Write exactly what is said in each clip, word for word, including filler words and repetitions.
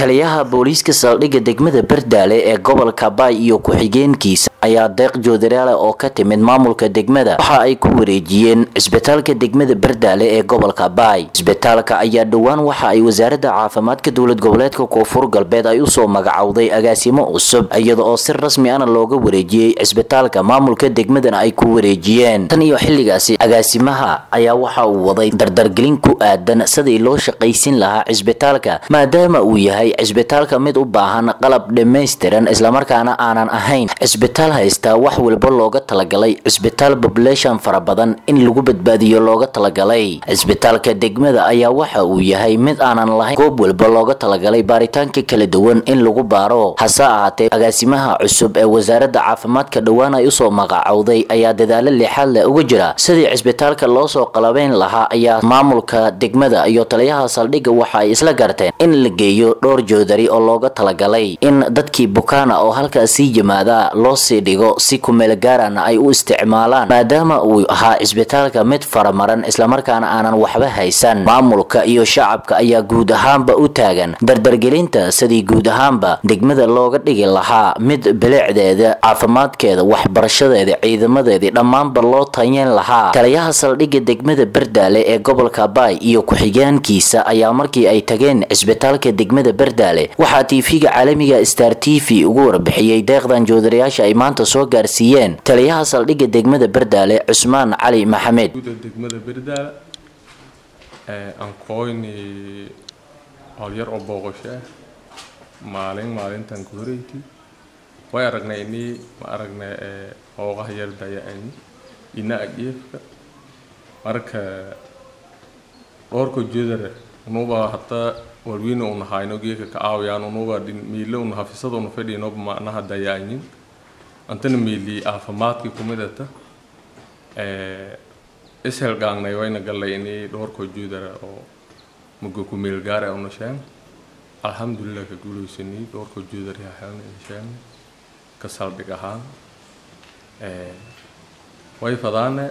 taliyaha booliiska saldhigga degmada Bardaale ee gobolka Bay iyo ku-xigeenkiisa ayaa deeq joodaraale oo ka timid maamulka degmada waxa ay ku wareejiyeen isbitaalka degmada Bardaale ee gobolka Bay. Isbitaalka ayaa dhawaan waxa ay wasaaradda caafimaadka dowlad goboleedka Koonfur Galbeed ay u soo magacawday agaasimo cusub iyada oo si rasmi ah looga wareejiyay isbitaalka maamulka degmadana ay ku wareejiyeen. Tan iyo xilligaasi agaasimaha ayaa waxa uu waday dardargelin ku aadan sidii loo shaqaysin lahaa isbitaalka maadaama uu yahay isbitaalka mid u baahan qalab dhameystiran isla markaana aanan ahayn isbitaal haysta wax walba looga talagalay isbitaal population fara badan in lagu badbaadiyo looga talagalay. Isbitaalka degmada ayaa waxa uu yahay mid aanan lahayn goob walba looga talagalay baaritaanka kala duwan in lagu baaro. Hase ahaatee agaasimaha cusub ee wasaaradda caafimaadka dhawaan ay u soo magacawday ayaa dadaalo lixaad leh uga jira sidii isbitaalka loo soo qalabeyn lahaa. Ayaa maamulka degmada iyo taliyaha saldhigga waxa ay isla garteen in la geeyo dhowr joodari oo looga talagalay in dadkii bukaana oo halkaas yimaada loo sii dhigo si ku meel gaarana ay u isticmaalaan maadaama uu ahaa isbitaalka mid faramaran isla markaana aanan waxba haysan. Maamulka iyo shacabka ayaa guud ahaanba u taagan dardargelinta sidii guud ahaanba degmada looga dhigi lahaa mid bilicdeeda, caafimaadkeeda, waxbarashadeeda, ciidamadeeda dhammaanba loo tayeyn lahaa. Taliyaha saldhigga degmada Bardaale ee gobolka Bay iyo ku-xigeenkiisa ayaa markii ay tageen isbitaalka degmada Bardaale waxaa T V-ga caalamiga Star T V ugu warbixiyay deeqdan joodarayaasha ay maanta soo gaarsiiyeen taliyaha saldhigga degmada Bardaale Cusmaan Cali Maxamed. degmada Bardaale ee aan qoyni hoolyar oo booqasho maalin maalintan ku horeeyay way aragnay inii ma aragnay ee hoogaha yar dayaan ina ageefka marka orko joodare nuba hatta walwiina uu nahayno geeka ka aawayaan nuba miilo uu hafisado uu fadhiino macnaha dayaan antana miili caafimaadkii kumidata ee isel gaanay wayna galay inii orko joodare oo mugo ku meel gaar ah u nashaan alxamdulillah ka guuleysani orko joodare ahaan nashaan ka saldhig ahaan ee way fadaana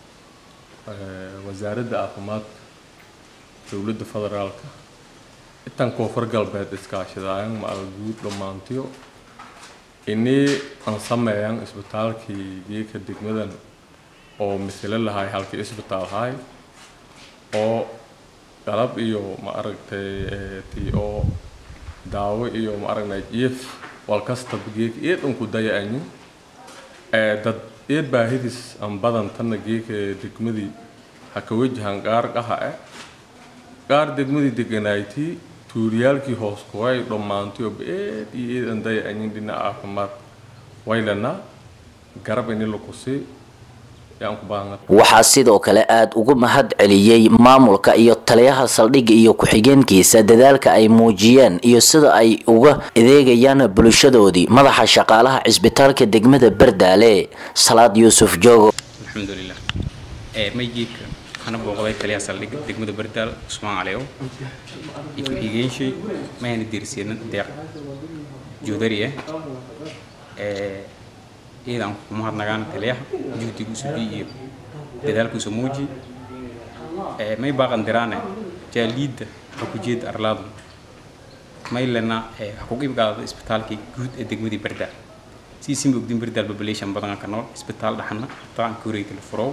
wasaaradda caafimaadka dowladda federaalka intan Koonfur Galbeed iskaashadaan ma guud dhamaantiyo inii aan sameeyaan isbitaalkii geeka degmadan oo misle lahay halkii isbitaal hay oo qalab iyo ma aragtay tii oo daawo iyo ma aragnay if walkasta geeka eedan ku dayaan ee dad eed baahidis aan badan tan geeka degmadii ha ka wajahan gaar qaha ah gaar degmadii deganayti tuuriyalkii hoos ku ay dhamaantiyo eed iyo eedan dayaan dhinaca caafimaad waylana garab in la ku sii waxaa sidoo kale aad ugu mahad celiyay maamulka iyo taliyaha saldhigga iyo ku-xigeenkiisa dadaalka ay muujiyeen iyo sida ay uga adeegayaan bulshadoodii. Madaxa shaqaalaha isbitaalka degmada Bardaale Salaad Yuusuf Joogo alxamdulillah ee maygeeka ana booqday taliyaha saldhigga degmada Bardaale Cusmaan Cali oo ku-xigeenshi mayna dirsiin deeq joodariye ee idan kuma hadnagaan taliyaha juhdigu subiyo dadaalku samuuji ee may baaqan diraane jaalida ku jeed arlaadu may lana ee ku qeybgalada isbitaalkii guud ee degmada Bardaale si sim ogdin Bardaale population badan ka nool isbitaal dhaxna taan ku reeyay furo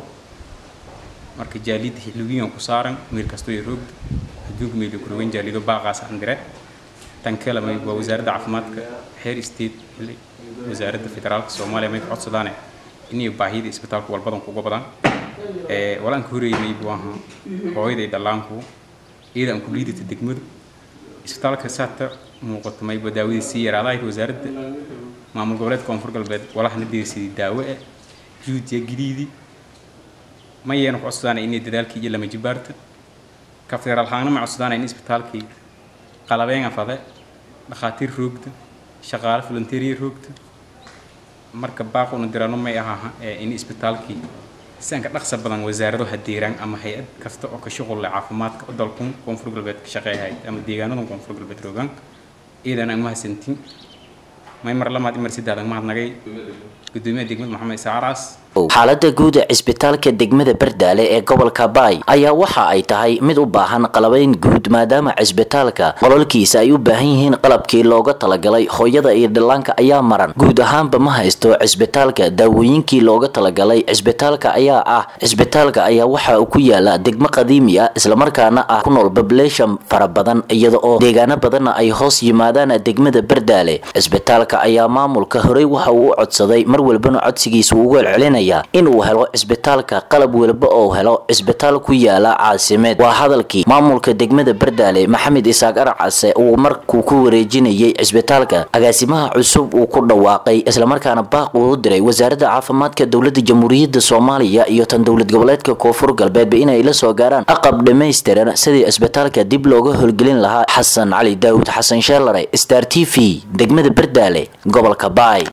marka jaalida xilwiyan ku saaran meel kasto ay roog haduu meel ku roon jaalido baaqaas andire tan kale may wasaaradda caafimaadka heer state wasaaradda federaalka Soomaaliya may codsadaan inay baahida isbitaalka walbadan ku go'badaan ee walaan ku horeeyay buu ahaa hooyaday dhalaanku iidan ku liidata degmada isbitaalka saata muuqato may badaawada si yaraaday wasaaradda maamul goboleedka Koonfur Galbeed walaxna deersii daawo ah juudiya giliidi mayeen codsadaan inay dadaalkii iyo lama jibaarta ka federal ahaan ma codsadaan in isbitaalkii qalabeen afade dhaqaatiir roogta shaqaale volunteer roogta marka baaqoona dirano may aha in isbitaalkii sanka dhaqso badan wasaarado hadiiraan ama hay'ad kasta oo ka shaqo leh caafimaadka dalka Koonfur Galbeed ka shaqeeyay ama deegaanada Koonfur Galbeed roogan iidan aan ma hasantin may mar lamaad mar sidaadan ma hadnagay gudoomiyaha degmada Maxamed Saaraas xaaladda guud ee cisbitaalka degmada Bardaale ee gobolka Baay ayaa waxa ay tahay mid u baahan qalabayn guud maadaama cisbitaalka qololkiisa ay u baahan yihiin qalabkii looga talagalay hooyada iyo dhallaanka ayaa maran guud ahaanba ma haysto cisbitaalka daawooyinkii looga talagalay cisbitaalka ayaa ah cisbitaalka ayaa waxa uu ku yaala degmo qadiimi ah isla markaana ah ku nool population fara badan iyada oo deegaano badan ay hoos yimaadaan degmada Bardaale cisbitaalka ayaa maamulka horey waxa uu codsaday mar walbana codsigiisa ugu celcelinaya inuu helo cisbitaalka qalab walba oo helo cisbitaal ku yaala caasimed waa hadalkii maamulka degmada Bardaale Maxamed Isaaq Arcase uu markuu ku wareejinayay cisbitaalka agaasimaha cusub uu ku dhawaaqay isla markaana baaq uu diray wasaaradda caafimaadka dawladda jamhuuriyadda Soomaaliya iyo tan dawlad goboleedka Koonfur Galbeed inay la soo gaaraan aqab dhameystiran sidii cisbitaalka dib looga howlgelin lahaa Xasan Cali Daawud Xasan Sheelare Star T V degmada Bardaale gobolka Baay.